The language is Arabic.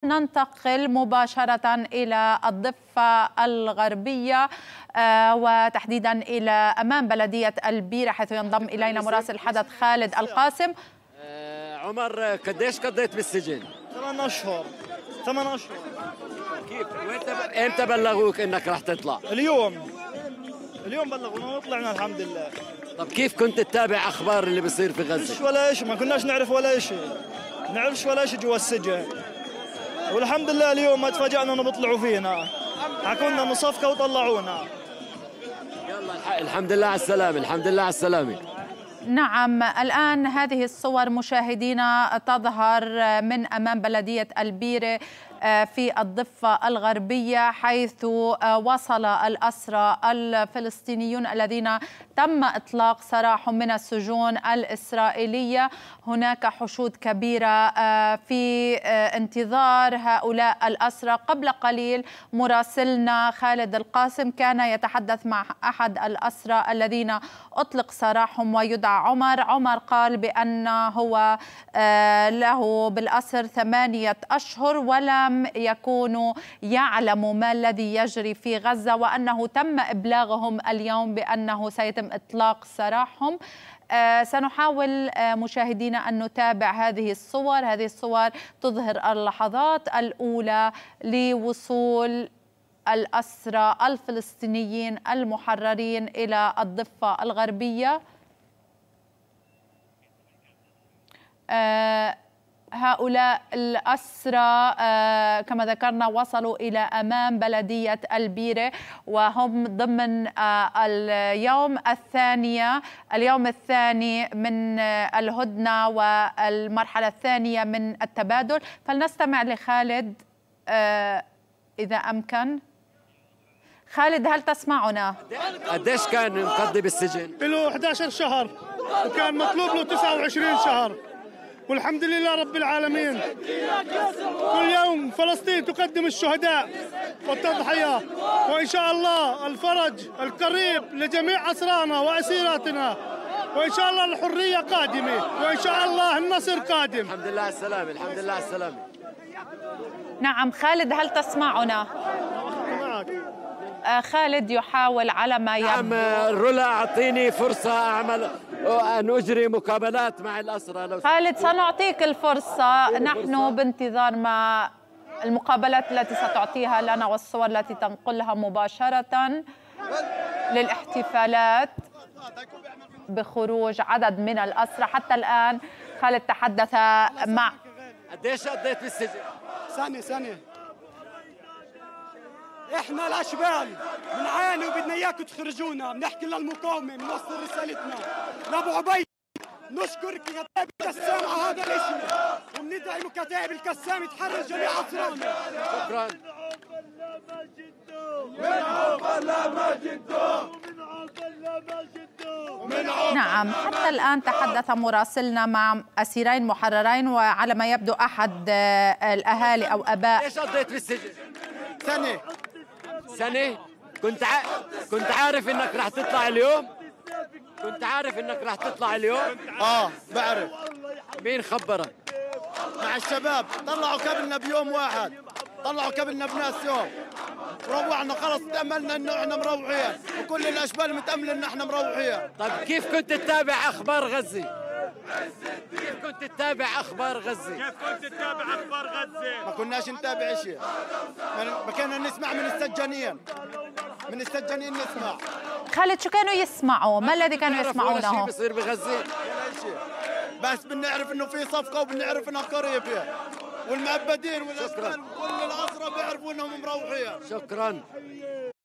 ننتقل مباشرة إلى الضفة الغربية وتحديدا إلى أمام بلدية البيرة، حيث ينضم إلينا مراسل الحدث خالد القاسم. عمر، قديش قضيت بالسجن؟ 8 أشهر. 8 أشهر. كيف؟ امتى بلغوك انك رح تطلع؟ اليوم بلغونا وطلعنا الحمد لله. طب كيف كنت تتابع اخبار اللي بيصير في غزه؟ مش ولا شيء، ما كناش نعرف ولا شيء، نعرفش ولا شيء جوا السجن. والحمد لله اليوم ما تفاجئنا انه بيطلعوا فينا، حكوا لنا انه صفقه وطلعونا. يلا الحمد لله على السلامه، الحمد لله على السلامه. نعم، الآن هذه الصور مشاهدينا تظهر من أمام بلدية البيرة في الضفة الغربية، حيث وصل الأسرى الفلسطينيون الذين تم إطلاق سراحهم من السجون الإسرائيلية. هناك حشود كبيرة في انتظار هؤلاء الأسرى. قبل قليل مراسلنا خالد القاسم كان يتحدث مع أحد الأسرى الذين أطلق سراحهم ويدعى عمر قال بأن هو له بالأسر 8 أشهر ولم يكونوا يعلموا ما الذي يجري في غزة، وأنه تم إبلاغهم اليوم بأنه سيتم إطلاق سراحهم. سنحاول مشاهدينا أن نتابع هذه الصور تظهر اللحظات الأولى لوصول الأسرى الفلسطينيين المحررين إلى الضفة الغربية. هؤلاء الأسرى كما ذكرنا وصلوا إلى أمام بلدية البيرة، وهم ضمن اليوم الثاني من الهدنة والمرحلة الثانية من التبادل. فلنستمع لخالد إذا أمكن. خالد، هل تسمعنا؟ قديش كان مقضي بالسجن؟ له 11 شهر وكان مطلوب له 29 شهر، والحمد لله رب العالمين. كل يوم فلسطين تقدم الشهداء والتضحية، وإن شاء الله الفرج القريب لجميع أسرانا وأسيراتنا، وإن شاء الله الحرية قادمة، وإن شاء الله النصر قادم. الحمد لله على السلامة، الحمد لله على السلامة. نعم خالد، هل تسمعنا؟ خالد يحاول على ما يبدو. نعم رولا، أعطيني فرصة أن أجري مقابلات مع الأسرى. لو خالد سنعطيك الفرصة، نحن بانتظار ما المقابلات التي ستعطيها لنا والصور التي تنقلها مباشرة للاحتفالات بخروج عدد من الأسرى. حتى الآن خالد تحدث مع قديش قضيت بالسجن؟ سنة. احنا الاشبال بنعاني وبدنا اياكم تخرجونا، بنحكي للمقاومه، بنوصل رسالتنا لابو عبيد. نشكر كتائب الكسام على هذا الاسم، وبندعي كتائب الكسام تحرر جميع اسرانا. شكرا. نعم، حتى الآن تحدث مراسلنا مع أسيرين محررين، وعلى ما يبدو أحد الأهالي أو أباء. ليش قضيت بالسجن؟ سنة. كنت عارف انك رح تطلع اليوم؟ كنت عارف انك رح تطلع اليوم؟ بعرف. مين خبرك؟ مع الشباب طلعوا كبلنا بيوم واحد، طلعوا كبلنا بناس يوم، روحنا خلص، تأملنا انه احنا مروحين، وكل الاشبال متأملين ان احنا مروحين. طيب كيف كنت تتابع اخبار غزة؟ ما كناش نتابع شيء، ما كنا نسمع من السجانين نسمع. خالد، شو كانوا يسمعوا؟ ما الذي كانوا يسمعونه؟ ولا شيء بيصير بغزة؟ ولا شيء، بس بنعرف انه في صفقة وبنعرف انها قريبة، والمعبدين والاشبال وكل الاسرى بيعرفوا انهم مروحين. شكرا.